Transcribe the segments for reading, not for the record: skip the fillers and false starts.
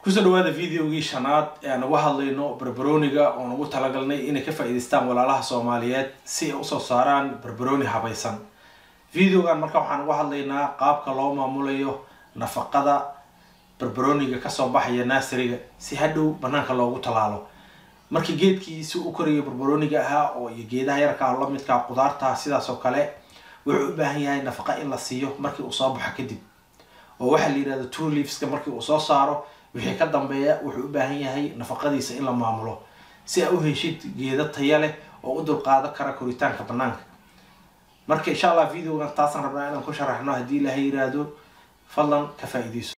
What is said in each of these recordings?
kusoo dhawaada videogii shanaad ee aan uga hadlayno barbarooniga oo nagu talagalnay inay ka faa'iideystaan walaalaha Soomaaliyeed si ay u soo saaraan barbarooni habaysan. Videogan marka waxaan uga hadlaynaa qaabka loo maamulayo nafaqada barbarooniga ka soo baxaya naasiriga si hadhow banaanka loogu talaalo. Markii geedkiisu u korayo barbarooniga ahaa oo iyo geedaha yarka ah la midka qudaarta sidaas oo kale wuxuu u baahan yahay nafaqo in la siiyo markii uu soo baxo kadib. oo waxa la yiraahdo two leaves markii uu soo saaro wixii ka dambeeya wuxuu u baahan yahay nafaqadiisa in la maamulo si ay u heshid geedo tayo leh oo u dulqaadan kara koritaanka banaanka. marka insha Allah videogan taasan rabnaa inaan ku sharaxno hadii la yiraahdo fadlan ka faa'iideyso.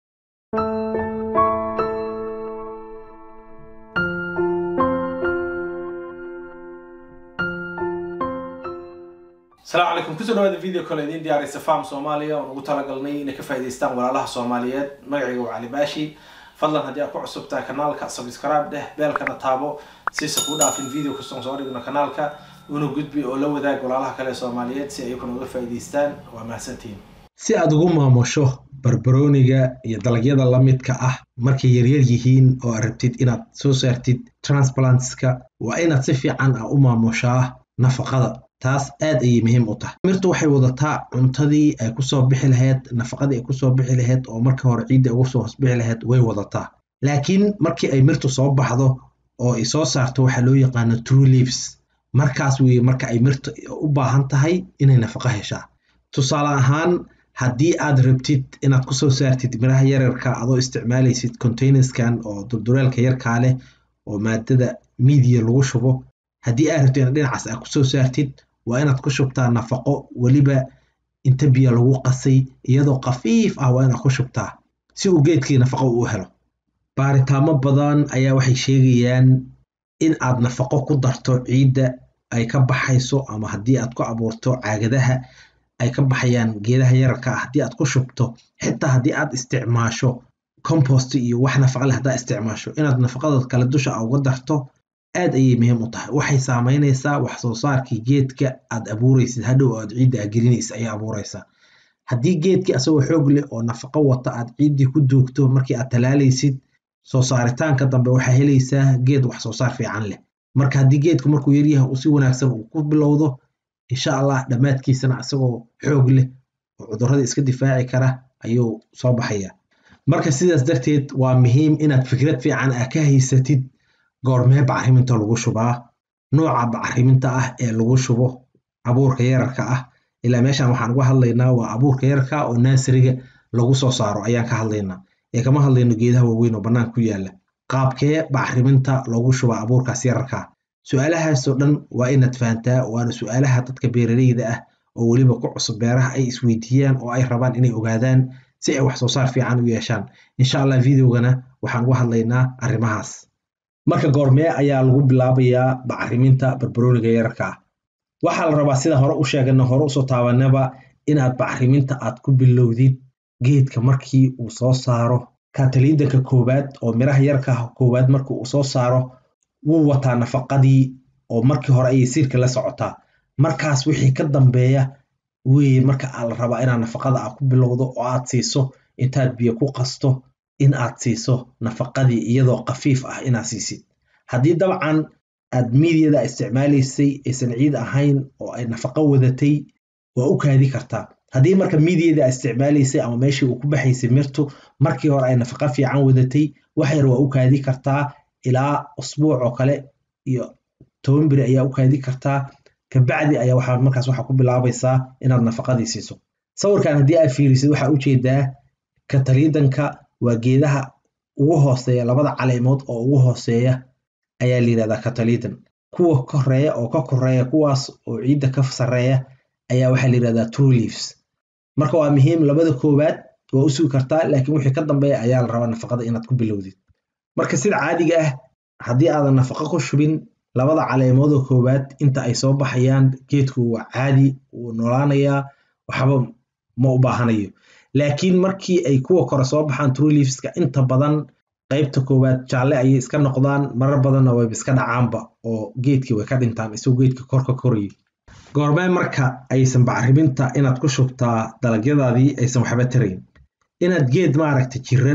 السلام عليكم كسر هذا الفيديو كله دين دياري سفام صوماليا ونقول قلني إنك فايدستان ولا لها صوماليات مقعي وعلي باشي فضلا هدي أكو عصبتا كنالك سبسكرايب ده بالك نتابو سيسكودا في الفيديو كسر صوري إنه كنالك ونوجد بي أولو ذاك ولا لها كلا صوماليات سيكون نقول فايدستان وما سنتين si aad ugu maamusho barbarooniga iyo dalagyada la midka ah markay yaryar yihiin oo rabtid inaad soo saartid transplantska waa inaad si fiican u maamushaa nafaqada taas aad ay muhiim u tahay. Mirtu waxay wadataa cuntadii ay ku soo bixi lahayd nafaqadii ay ku soo bixi lahayd oo marka hore ciidda ugu soo bixi lahayd way wadataa. laakiin markii ay mirtu soo baxdo oo ay soo saarto waxa loo yaqaan true leaves markaas weey marka ay mirtu u baahan tahay inay nafaqo heshaa. tusaale ahaan haddii aad rabtid inaad ku soo saartid miraha yararka adoo isticmaalaysid containerskan oo dulduleelka yarka leh oo maadada media lagu shubo haddii aad rabtid inaad dhinacaas aad ku soo saartid waa inaad ku shubtaa nafaqo waliba inta biyo lagu qasay iyadoo qafiif ah waa inaad ku shubtaa si uu geedkii nafaqo u helo. baaritaamo badan ayaa waxay sheegayaan in aad nafaqo ku darto ciidda ay ka baxayso ama haddii aad ku abuurto caagadaha ay ka baxayaan geedaha yararka ah haddii aad ku shubto xitaa haddii aad isticmaasho compost iyo wax nafaqo leh haddii isticmaasho inaad nafaqada kala dusha uga darto aad ay muhiim u tahay. waxay saameynaysaa wax soo saarkii geedka aad abuuraysid hadhow aad ciidda gelinaysid ay abuuraysaa. haddii geedkii asagoo xoog leh oo nafaqo wata aad ciiddii ku duugto markii aad talaalaysid soo saaritaanka dambe waxa helaysaa geed wax soo saar fiican leh. marka haddii geedku markuu yar yahay uu si wanaagsan uu ku bilowdo insha Allah dhamaadkiisana asagoo xoog leh oo cudurrada iska difaaci kara ayuu soo baxaya. marka sidaas darteed waa muhiim inaad fikrad fiican ka haysatid goormee bacriminta lagu shubaa nooca bacriminta ah ee lagu shubo abuurka yararka ah. ilaa meeshan waxaan uga hadlaynaa waa abuurka yararka oo naasiriga lagu soo saaro ayaan ka hadlaynaa ee kama hadlayno geedaha waaweyn oo banaanka ku yaala. qaabkee bacriminta lagu shubaa abuurkaas yararka su'aalahaas oo dhan waa inaad fahantaa waana su'aalaha dadka beeraleyda ah oo waliba ku cusub beeraha ay isweydiiyaan oo ay rabaan inay ogaadaan si ay wax soo saar fiican u yeeshaan. insha Allah videogana waxaan uga hadlaynaa arrimahaas. marka goormee ayaa lagu bilaabayaa bacriminta barbarooniga yararka ah? waxaa la rabaa sida hore u sheegana hore u soo taabanaba inaad bacriminta aad ku bilowdid geedka markii uu soo saaro kataliidanka koobaad oo miraha yararka koobaad markii uu soo saaro wuu wataa nafaqadii oo markii hore ay siirka la socotaa. markaas wixii ka dambeeya way marka la rabaa inaad nafaqada aad ku bilowdo oo aad siiso intaad biyo ku qasto in aad siiso nafaqadii iyadoo qafiif ah inaad siisid. haddii dabcan aad media isticmaalaysay aysan ciid ahayn oo ay nafaqo wadatay waa u kaadi kartaa. haddii marka media isticmaalaysay ama meeshii uu ku baxaysay mirtu markii hore ay nafaqo fiican wadatay wax yar waa u kaadi kartaa ilaa usbuuc oo kale iyo 10 biri ayaa u kaadi kartaa kabacdi ayaa waxa ku bilaabaysaa inaad nafaqadii siiso. sawirkan haddii aad fiirisid waxa u jeedaa kataliidanka waa geedaha ugu hooseeya labada caleemood oo ugu hooseeya ayaa la yiraahdaa kataliidan. kuwa koreeya oo ka koreeya kuwaas oo ciidda ka sareeya ayaa waxa la yiraahdaa true leaves. marka waa muhiim labada koobaad waa u sugi kartaa laakiin wixii ka dambeeya ayaa la rabaa nafaqada inaad ku bilowdid. marka sida caadiga ah haddii aadan nafaqo ku shubin labada caleemood oo koobaad inta ay soo baxayaan geedku waa caadi uu noolaanayaa waxba ma u baahanayo. laakiin markii ay kuwa kore soo baxaan true leaveska inta badan qaybta koobaad jaalle ayay iska noqdaan marar badanna way iska dhacaanba oo geedkii way ka dhintaan isagoo geedka korka korayay. goormee marka aysan bacriminta inaad ku shubtaa dalagyadaadii aysan waxba tarayn inaad geed maaragtay jiran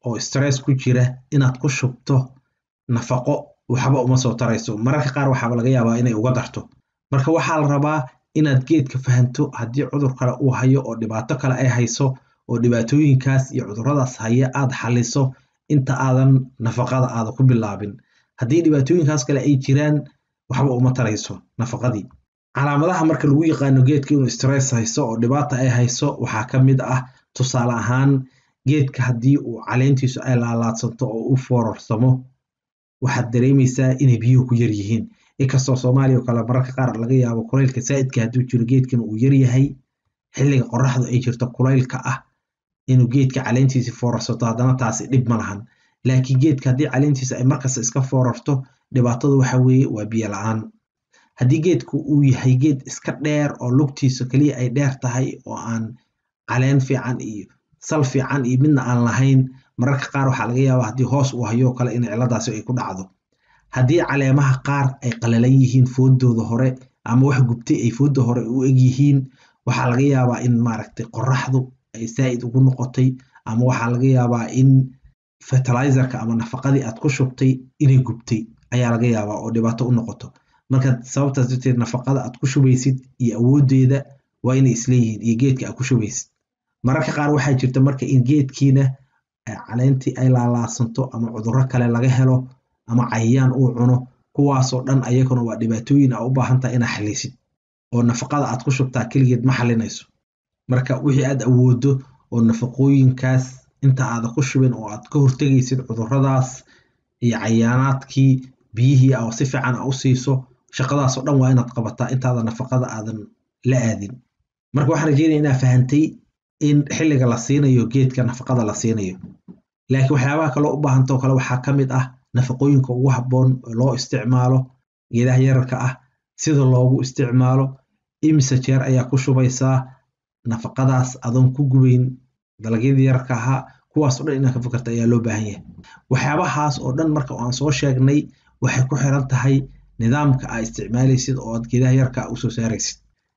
oo stress ku jira inaad ku shubto nafaqo waxba uma soo tarayso, mararka qaar waxaa laga yaabaa inay uga darto. Marka waxaa la rabaa inaad geedka fahanto haddii cudur kale uu hayo oo dhibaato kale ay hayso, oo dhibaatooyinkaas iyo cuduradaas haya aad xaliso inta aadan nafaqada aada ku bilaabin. haddii dhibaatooyinkaas kale ay jiraan waxba uma tarayso nafaqadii. calaamadaha marka lagu yaqaano geedka inuu stress hayso oo dhibaata ay hayso waxaa ka mid ah tusaale ahaan geedka haddii uu caleentiisu ay laalaadsanto oo u foorarsamo waxaad dareemaysaa inay biyuhu ku yar yihiin. inkastoo Soomaaliya oo kale mararka qaar laga yaabo kulaylka zaa'idka hadduu jiro geedkan uu yar yahay, xilliga qorraxdu ay jirto kulaylka ah inuu geedka caleentiisa foorarsato haddana taasi dhib ma lahan. laakiin geedka haddii caleentiisa ay markasta iska foorarto dhibaatada waxa weeye waa biyo la'aan. haddii geedku uu yahay geed iska dheer oo lugtiisa kaliya ay dheer tahay oo aan caleen fiican iyo sal fiican iyo midna aan lahayn, mararka qaar waxaa laga yaabaa haddii hoos uu hayo oo kale in ciladaasi ay ku dhacdo. haddii caleemaha qaar ay qalalan yihiin foodooda hore ama wax gubtay ay fooda hore u eg yihiin, waxaa laga yaabaa in maaragtay qorraxdu ay zaa'id ugu noqotay, ama waxaa laga yaabaa in fertilizerka ama nafaqadii aad ku shubtay inay gubtay ayaa laga yaabaa oo dhibaato u noqoto. marka sababtaas darteed nafaqada aad ku shubaysid iyo awoodeeda waa inay isleeyihiin iyo geedka aad ku shubaysid. mararka qaar waxaa jirta marka in geedkiina caleentii ay laalaasanto ama cudurro kale laga helo ama cayayaan uu cuno, kuwaasoo dhan ayaguna waa dhibaatooyin aa u baahan tahay inaad xalisid, oo nafaqada aad ku shubtaa keligeed ma xalinayso. marka wixii aad awoodo oo nafaqooyinkaas inta aada ku shubin oo aad ka hortegaysid cudurradaas iyo cayaanaadkii, biyihii oo si fiican u siiso, shaqadaasoo dhan waa inaad qabataa intaada nafaqada aadan la aadin. marka waxaan rajeynaya inaad fahantay in xilliga la siinayo geedka nafaqada la siinayo. laakiin waxyaabaha kaloo u baahantoo kale waxaa ka mid ah nafaqooyinka ugu habboon oo loo isticmaalo geedaha yararka ah, sida loogu isticmaalo, imise jeer ayaa ku shubaysaa nafaqadaas adoon ku gubayn dalagyadii yararka ahaa, kuwaasoo dhan inaad ka fikirta ayaa loo baahan yahay. waxyaabahaas oo dhan marka aan soo sheegnay waxay ku xiran tahay nidaamka aad isticmaalaysid oo aad geedaha yararka usoo saaraysid.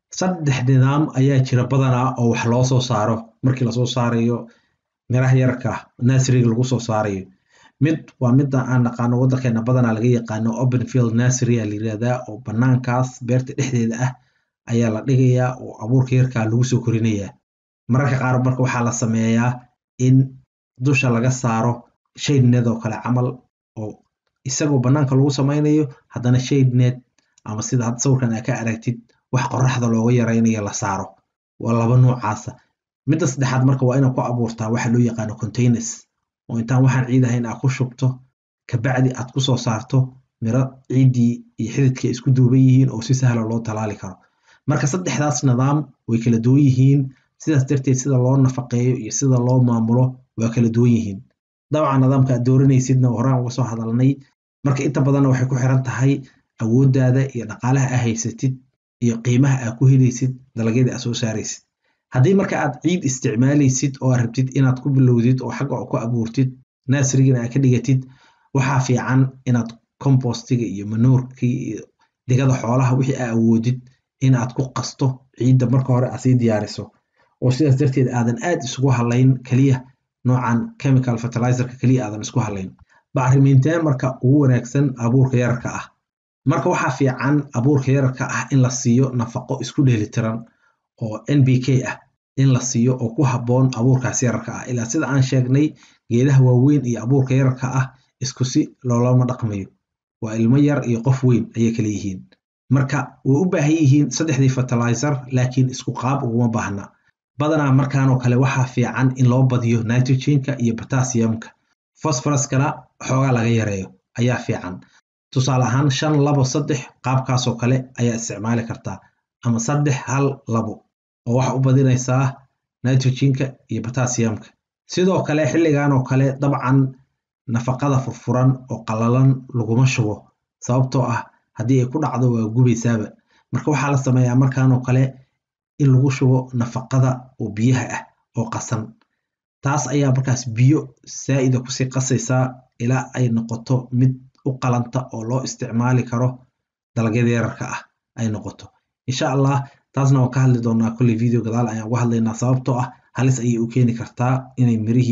3 nidaam ayaa jira badanaa oo wax loo soo saaro markii lasoo saarayo miraha yararka nurseryga lagu soo saarayo. mid waa midda aan naqaano waddankeena badanaa laga yaqaano open field nursery la yiraahdaa, oo banaankaas beerta dhexdeeda ah ayaa la dhigayaa oo abuurka yarkaa lagu soo korinayaa. mararka qaar marka waxaa la sameeyaa in dusha laga saaro shade net oo kale camal, oo isagoo banaanka lagu samaynayo haddana shade net ama sida hadda sawirkan aad ka aragtid wax qorraxda looga yaraynayo la saaro. waa 2 noocaasa. midda saddexaad marka waa inaad ku abuurtaa waxa loo yaqaano containers, oo intaan waxaan ciid ahayn aad ku shubto kabacdi aad ku soo saarto miro ciiddii iyo xididkii isku duuban yihiin oo si sahla loo talaali karo. marka 3daas nidaam way kala duwan yihiin, sidaas darteed sida loo nafaqeeyo iyo sida loo maamulo waa kala duwan yihiin. dabcan nidaamka aad dooranaysidna horaan uga soo hadalnay. marka inta badanna waxay ku xiran tahay awoodaada iyo dhaqaalaha aad haysatid iyo qiimaha aad ku helaysid dalagyada aad soo saaraysid. haddii marka aad ciid isticmaalaysid oo aad rabtid inaad ku bilowdid oo xagga ku abuurtid nurserygana aad ka dhigatid, waxaa fiican inaad compostiga iyo manuurkii iyo digada xoolaha wixii aad awoodid inaad ku qasto ciidda marka hore aad sii diyaariso, oo sidaas darteed aadan aad isugu halayn kaliya noocan chemical fertilizerka kaliya aadan isku halayn. bacriminteen marka ugu wanaagsan abuurka yararka ah. marka waxaa fiican abuurka yararka ah in la siiyo nafaqo isku dheelitiran oo NPK ah in la siiyo oo ku habboon abuurkaas yararka ah. ilaa sida aan sheegnay geedaha waaweyn iyo abuurka yararka ah isku si loolama dhaqmayo, waa ilmo yar iyo qof weyn ayay kala yihiin. marka way u baahan yihiin 3dii fertilizer laakiin isku qaab uguma baahna. badanaa markaanoo kale waxaa fiican in loo badiyo nitrogenka iyo potassiumka, phosphoruskana xoogaa laga yareeyo ayaa fiican. tusaale ahaan 5-2-3 qaabkaasoo kale ayaa isticmaali kartaa, ama 3-1-2 oo waxa u badinaysaa nitrogenka iyo potassiumka. sidoo kale xilligan oo kale dabcan nafaqada furfuran oo qalalan laguma shubo, sababtoo ah haddii ay ku dhacdo waa gubaysaaba. marka waxaa la sameeyaa markaan oo kale in lagu shubo nafaqada oo biyaha ah oo qasan. taas ayaa markaas biyo saa'ida kusii qasaysaa ilaa ay noqoto mid u qalanta oo loo isticmaali karo dalagyada yararka ah ay noqoto. insha allah taasna waan ka hadli doonaa kulli video gadaal ayaan uga hadlaynaa, sababtoo ah halis ayay u keeni kartaa inay mirihii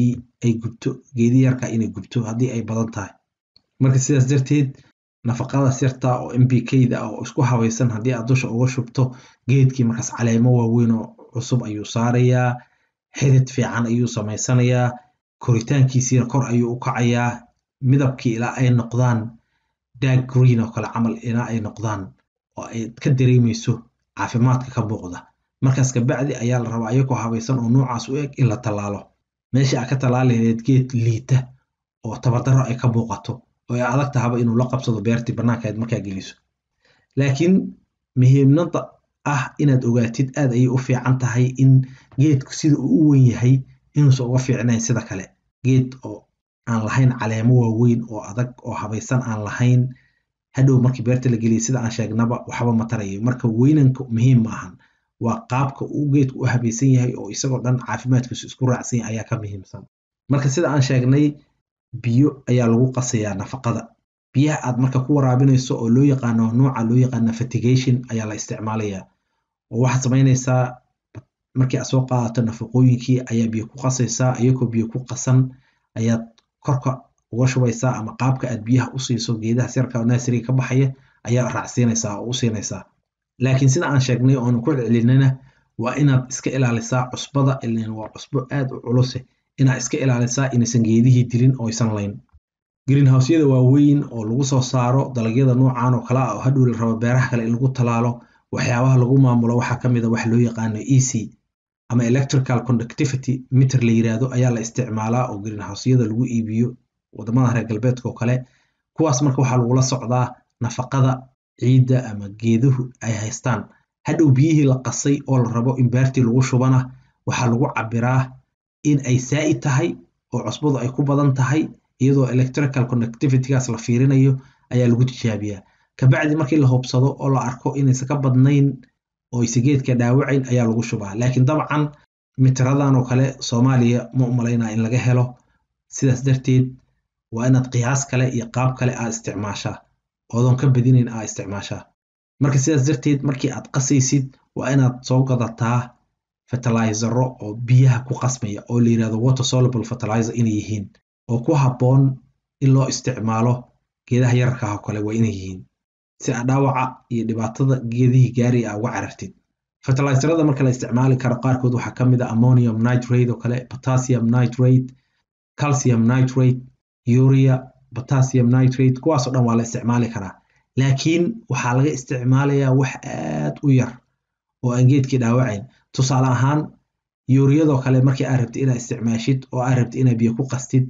ay gubto geedii yarka inay gubto haddii ay badan tahay. marka sidaas darteed nafaqadaas yarta oo NPK-da ah oo isku habaysan haddii aad dusha uga shubto geedkii markaas caleemo waaweyn oo cusub ayuu saarayaa, xidid fiican ayuu samaysanayaa, koritaankiisiina kor ayuu u kacayaa, midabkii ilaa ay noqdaan dark green oo kale camal ilaa ay noqdaan oo ay ka dareemayso caafimaadka ka muuqda. markaas kabacdi ayaa la rabaa ayagoo habaysan oo noocaas u eg in la tallaalo. meesha aad ka tallaali lahayd geed liita oo tabardarro ay ka muuqato oo ay adag tahaba inuu la qabsado beertii bannaankeed markaa geliso. laakiin muhiimnada ah inaad ogaatid aad ayay u fiican tahay in geedku sida uu u weyn yahay inuusan uga fiicnayn sida kale. geed oo aan lahayn caleemo waaweyn oo adag oo habaysan aan lahayn hadhow markii beerta la geliyay sida aan sheegnaba waxba ma tarayo. marka weynanka muhiim ma ahan, waa qaabka uu geedku u habaysan yahay oo isagoo dhan caafimaadkiisu isku raacsan yahay ayaa ka muhiimsan. marka sida aan sheegnay biyo ayaa lagu qasayaa nafaqada. biyaha aad marka ku waraabinayso oo loo yaqaano nooca loo yaqaano fertigation ayaa la isticmaalayaa. oo waxaad samaynaysaa markii aad soo qaadato nafaqooyinkii ayaa biyo ku qasaysaa, iyagoo biyo ku qasan ayaad korka uga shubaysaa ama qaabka aad biyaha u siiso geedaha sirka oo nursery-ga ka baxaya ayaa raacsiinaysaa oo u siinaysaa. laakiin sida aan sheegnay oo aan ku celcelinana waa inaad iska ilaalisaa cusbada, ileen waa cusbo aad u culus inaad iska ilaalisaa inaysan geedihii dilin oo aysan layn. greenhouse-yada waaweyn oo lagu soo saaro dalagyada noocan oo kale ah oo hadhow la rabo beeraha kale in lagu talaalo, waxyaabaha lagu maamulo waxaa ka mid ah wax loo yaqaano EC ama electrical conductivity meter la yiraahdo ayaa la isticmaalaa oo greenhouse-yada lagu iibiyo wadamada reer galbeedka oo kale. kuwaas marka waxaa lagula socdaa nafaqada ciidda ama geeduhu ay haystaan. hadhow biyihii la qasay oo la rabo in beertii lagu shubana waxaa lagu cabiraa in ay saa'id tahay oo cusbadu ay ku badan tahay, iyadoo electrical conductivity-gaas la fiirinayo ayaa lagu tijaabiyaa. kabacdi markii la hubsado oo la arko inaysan ka badnayn oo aysan geedka dhaawacayn ayaa lagu shubaa. laakiin dabcan mitiradan oo kale Soomaaliya ma u malaynaa in laga helo. sidaas darteed waa inaad qiyaas kale iyo qaab kale aad isticmaashaa oodan ka badinayn aad isticmaashaa. marka sidaas darteed markii aad qasaysid waa inaad soo gadataa fertilizero oo biyaha ku qasmaya oo la yiraahdo water soluble fertilizer inay yihiin oo ku habboon in loo isticmaalo geedaha yararka ah oo kale waa inay yihiin si aad dhaawaca iyo dhibaatada geedihii gaari ah uga carartid. fertilizerada marka la isticmaali karo qaarkood waxaa ka mid ah ammonium nitrate oo kale, potassium nitrate, calcium nitrate, urea, potassium nitrate, kuwaas oo dhan waa la isticmaali karaa. laakiin waxaa laga isticmaalayaa wax aad u yar oo aan geedkii dhaawacayn. tusaale ahaan ureadoo kale markii aad rabtid inaad isticmaashid oo aad rabtid inaad biyo ku qastid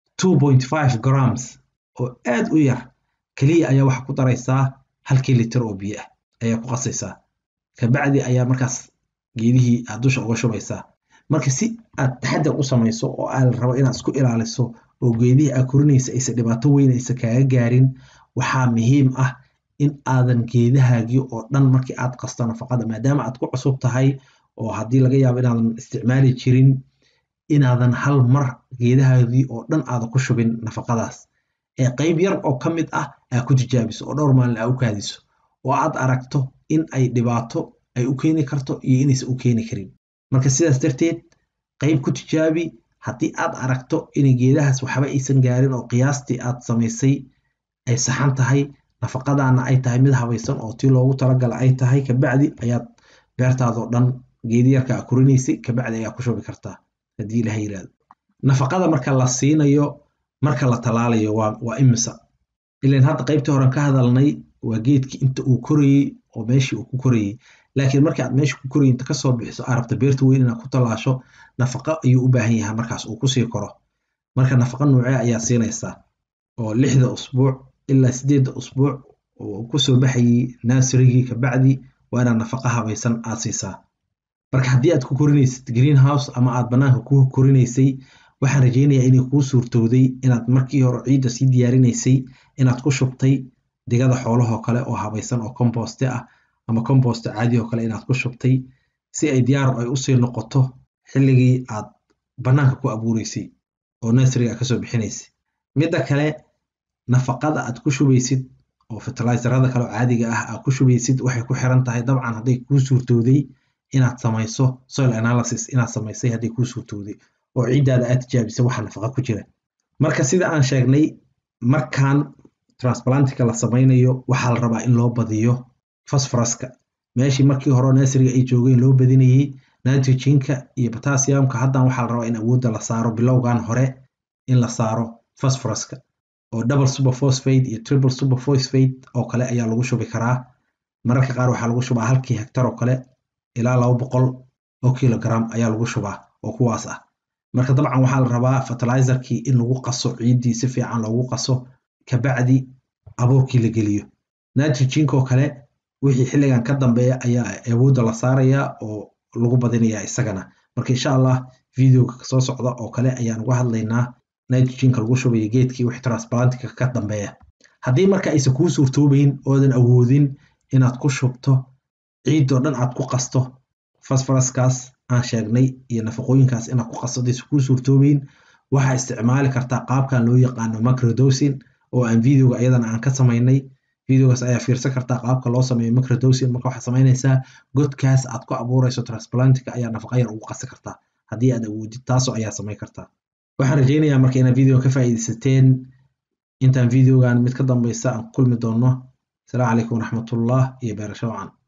2.5 grams oo aad u yar kaliya ayaa waxa ku daraysaa 1 litir oo biyo ah ayaa ku qasaysaa. kabacdi ayaa markaas geedihii aad dusha uga shubaysaa. marka si aad taxaddar u samayso oo aad rabo inaad isku ilaaliso oo geedihii aad korinaysa aysan dhibaato weyn aysan kaaga gaarin, waxaa muhiim ah in aadan geedahaagii oo dhan markii aad qasto nafaqada, maadaama aad ku cusub tahay oo haddii laga yaabo inaadan isticmaali jirin, inaadan hal mar geedahaagii oo dhan aadan ku shubin nafaqadaas. ee qayb yar oo ka mid ah aad ku tijaabiso oo dhowr maalin aad u kaadiso oo aad aragto in ay dhibaato ay u keeni karto iyo inaysan u keeni karin. marka sidaas darteed qayb ku tijaabi. haddii aad aragto inay geedahaas waxba aysan gaarin oo qiyaastii aad samaysay ay saxan tahay, nafaqadaana ay tahay mid habaysan oo tii loogu talagala ay tahay, kabacdi ayaad beertaadoo dhan geedi yarka aad korinaysay kabacdi ayaa ku shubi kartaa haddii ilaahay yiraahdo. nafaqada marka la siinayo marka la talaalayo waa imisa. ileen hadda qaybtii hore ka hadalnay waa geedkii inta uu korayay oo meeshii uu ku korayay. laakiin markii aad meesha ku korayay inta ka soo bixiso aad rabto beerta weyn inaad ku talaasho, nafaqo ayuu u baahan yahay markaas uu kusii koro. marka nafaqo noocee ayaa siinaysaa oo 6 usbuuc ilaa 8 usbuuc oo ku soo baxayay nursery-gii kabacdi waa inaad nafaqo habaysan aad siisaa. marka haddii aad ku korinaysid greenhouse ama aad bannaanka ku korinaysay, waxaan rajaynayaa inay kuu suurtowday inaad markii hore ciidda sii diyaarinaysay inaad ku shubtay digada xoolaha oo kale oo habaysan oo compost ah ama compost caadi oo kale inaad ku shubtay si ay diyaar ay u sii noqoto xilligii aad bannaanka ku abuuraysay oo nursery-ga ka soo bixinaysay. midda kale nafaqada aad ku shubaysid oo fertilizerada kale oo caadiga ah aad ku shubaysid waxay ku xiran tahay dabcan hadday kuu suurtowday inaad samayso soil analysis inaad samaysay hadday kuu suurtowday oo ciiddaada aad tijaabisa waxa nafaqa ku jira. marka sida aan sheegnay markaan transplantika la samaynayo waxaa la rabaa in loo badiyo phosphorus-ka meeshii markii hore nursery-ga ay joogeen loo badinayay nitrogen-ka iyo potassium-ka haddan waxaa la rabaa in awoodda la saaro bilowgan hore in la saaro phosphorus-ka oo double superphosphate iyo triple superphosphate oo kale ayaa lagu shubi karaa. mararka qaar waxaa lagu shubaa halkii hektar oo kale ilaa 200 oo kilogram ayaa lagu shubaa oo kuwaas ah. marka dabcan waxaa la rabaa fertilizer-kii in lagu qaso ciiddii si fiican loogu qaso kabacdi abuurkii la geliyo. nitrogen-ka oo kale wixii xilligan ka dambeeya ayaa awoodda la saarayaa oo lagu badinayaa isagana. marka insha Allah videoga soo socda oo kale ayaan uga hadlaynaa nitrogen-ka lagu shubayo geedkii wixii transplantika ka dambeeya. haddii marka aysan kuu suurtoobayn oodan awoodin inaad ku shubto ciidoo dhan aad ku qasto phosphorus-kaas aan sheegnay iyo nafaqooyinkaas inaad ku qasto hadaysan kuu suurtoobayn waxaa isticmaali kartaa qaabkan loo yaqaano microdosing oo aan videoga ayadana aan ka samaynay. videogaas ayaa fiirsan kartaa qaabka loo sameeyo microdosing. marka waxaad samaynaysaa godkaas aad ku abuurayso transplantika ayaa nafaqa yar ugu qasi kartaa haddii aad awoodid taasoo ayaa samayn kartaa. waxaan rajaynayaa marka inaad videoga ka faa'iidaysateen. intaan videogan mid ka dambaysa aan ku kulmi doono. asalaamu calaykum waraxmatullah iyo beerasho wacan.